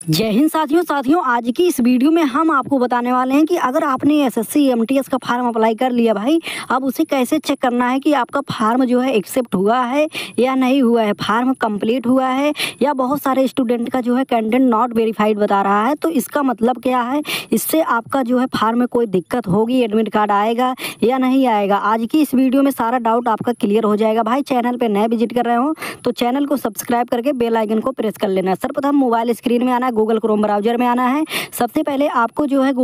जय हिंद साथियों आज की इस वीडियो में हम आपको बताने वाले हैं कि अगर आपने एसएससी एमटीएस का फार्म अप्लाई कर लिया भाई, अब उसे कैसे चेक करना है कि आपका फार्म जो है एक्सेप्ट हुआ है या नहीं हुआ है, फार्म कंप्लीट हुआ है या बहुत सारे स्टूडेंट का जो है कैंडिडेट नॉट वेरीफाइड बता रहा है। तो इसका मतलब क्या है, इससे आपका जो है फार्म में कोई दिक्कत होगी, एडमिट कार्ड आएगा या नहीं आएगा। आज की इस वीडियो में सारा डाउट आपका क्लियर हो जाएगा। भाई चैनल पर नए विजिट कर रहे हो तो चैनल को सब्सक्राइब करके बेल आइकन को प्रेस कर लेना। सर्वप्रथम मोबाइल स्क्रीन में आना, गूगल क्रोम ब्राउजर में आना है। सबसे पहले आपको जो है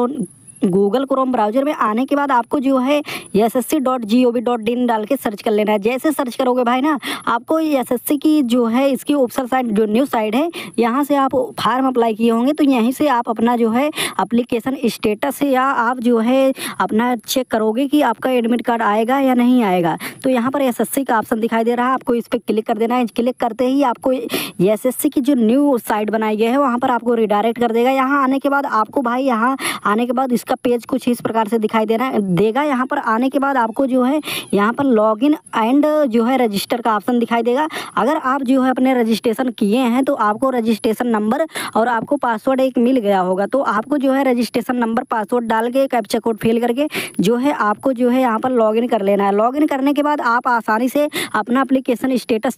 गूगल क्रोम ब्राउजर में आने के बाद आपको जो है ssc.gov.in डाल के सर्च कर लेना है। जैसे सर्च करोगे भाई ना, आपको एसएससी की जो है इसकी ऑफिशियल साइट जो न्यूज़ साइट है, यहाँ से आप फार्म अप्लाई किए होंगे तो यहीं से आप अपना जो है एप्लीकेशन स्टेटस या आप जो है अपना चेक करोगे कि आपका एडमिट कार्ड आएगा या नहीं आएगा। तो यहाँ पर एसएससी का ऑप्शन दिखाई दे रहा है, आपको इस पर क्लिक कर देना है। क्लिक करते ही आपको एसएससी की जो न्यू साइट बनाई गई है वहाँ पर आपको रिडायरेक्ट कर देगा। यहाँ आने के बाद आपको भाई यहाँ आने के बाद इसका पेज कुछ इस प्रकार से दिखाई देगा। यहाँ पर आने के बाद आपको जो है यहाँ पर लॉगिन एंड जो है रजिस्टर का ऑप्शन दिखाई देगा। अगर आप जो है अपने रजिस्ट्रेशन किए हैं तो आपको रजिस्ट्रेशन नंबर और आपको पासवर्ड एक मिल गया होगा, तो आपको जो है रजिस्ट्रेशन नंबर पासवर्ड डाल के कैप्चा कोड फिल करके जो है आपको जो है यहाँ पर लॉगिन कर लेना है। लॉगिन करने के बाद आप आसानी से अपना एप्लीकेशन स्टेटस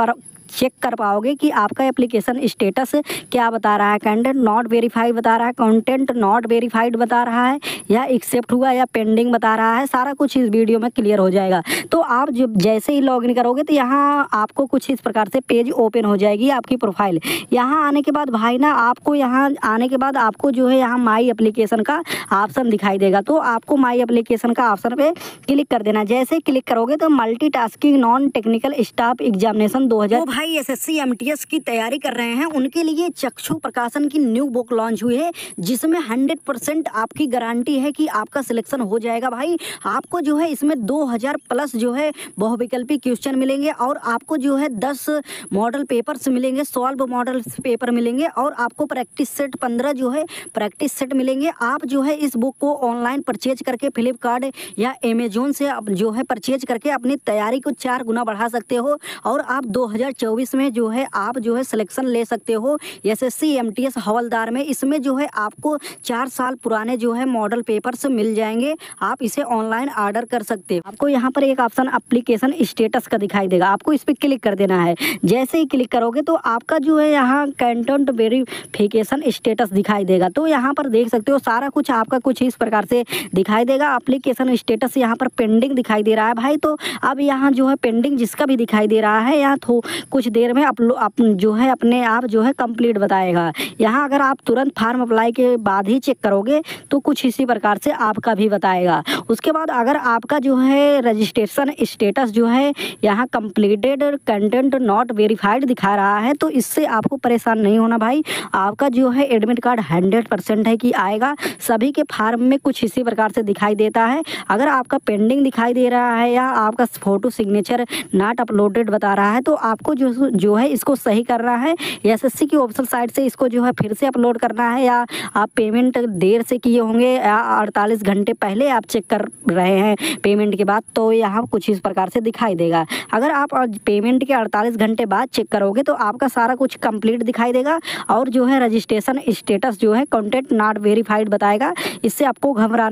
चेक कर पाओगे कि आपका एप्लीकेशन स्टेटस क्या बता रहा है। कैंडिडेट नॉट वेरीफाइड बता रहा है, कंटेंट नॉट वेरीफाइड बता रहा है, या एक्सेप्ट हुआ या पेंडिंग बता रहा है। सारा कुछ इस वीडियो में क्लियर हो जाएगा। तो आप जब जैसे ही लॉगिन करोगे तो यहाँ आपको कुछ इस प्रकार से पेज ओपन हो जाएगी आपकी प्रोफाइल। यहाँ आने के बाद भाई ना आपको यहाँ आने के बाद आपको जो है यहाँ माई एप्लीकेशन का ऑप्शन दिखाई देगा। तो आपको माई एप्लीकेशन का ऑप्शन पे क्लिक कर देना। जैसे क्लिक करोगे तो multitasking non technical staff examination 2000 भाई एसएससी एमटीएस की तैयारी कर रहे हैं उनके लिए चक्षु प्रकाशन की न्यू बुक लॉन्च हुई है, जिसमें 100% आपकी गारंटी है कि आपका सिलेक्शन हो जाएगा। भाई आपको जो है इसमें 2000 प्लस जो है बहुविकल्पी क्वेश्चन मिलेंगे और आपको जो है 10 मॉडल पेपर्स मिलेंगे, 12 मॉडल पेपर मिलेंगे और आपको प्रैक्टिस सेट 15 जो है प्रैक्टिस सेट मिलेंगे। आप जो है इस बुक को ऑनलाइन परचेज करके फ्लिपकार्ट या अमेजोन से जो है परचेज करके अपनी तैयारी को 4 गुना बढ़ा सकते हो और आप 2024 में जो है आप जो है सिलेक्शन ले सकते हो एसएससी एमटीएस हवलदार में। इसमें जो है आपको 4 साल पुराने जो है मॉडल पेपर्स मिल जाएंगे। आप इसे ऑनलाइन ऑर्डर कर सकते हो। आपको यहाँ पर एक ऑप्शन एप्लीकेशन स्टेटस का दिखाई देगा, आपको इस पर क्लिक कर देना है। जैसे ही क्लिक करोगे तो आपका जो है यहाँ कंटेंट वेरिफिकेशन स्टेटस दिखाई देगा। तो यहाँ पर देख सकते हो सारा कुछ आपका कुछ इस प्रकार से दिखाई देगा। एप्लीकेशन स्टेटस यहाँ पर पेंडिंग दिखाई दे रहा है भाई। तो अब यहाँ जो है पेंडिंग जिसका भी दिखाई दे रहा है, यहाँ कुछ देर में जो है अपने आप जो है कंप्लीट बताएगा। यहाँ अगर आप तुरंत फार्म अप्लाई के बाद ही चेक करोगे तो कुछ इसी प्रकार से आपका भी बताएगा। उसके बाद अगर आपका जो है रजिस्ट्रेशन स्टेटस जो है यहाँ कंप्लीटेड कंटेंट नॉट वेरीफाइड दिखा रहा है, तो इससे आपको परेशान नहीं होना भाई। आपका जो है एडमिट कार्ड 100% है कि आएगा। सभी के फार्म में कुछ इसी प्रकार से दिखाई देता है। अगर आपका पेंडिंग दिखाई दे रहा है या आपका फोटो सिग्नेचर नॉट अपलोडेड बता रहा है, तो आपको जो है इसको सही करना है। एसएससी की ऑफिशियल साइट से इसको जो है फिर से अपलोड करना है, या आप पेमेंट देर से किए होंगे या 48 घंटे पहले आप चेक कर रहे हैं पेमेंट के बाद, तो यहाँ कुछ इस प्रकार से दिखाई देगा। अगर आप पेमेंट के 48 घंटे बाद चेक करोगे तो आपका सारा कुछ कंप्लीट दिखाई देगा और जो है रजिस्ट्रेशन स्टेटस जो है कंटेंट नॉट वेरीफाइड बताएगा। इससे आपको घबराना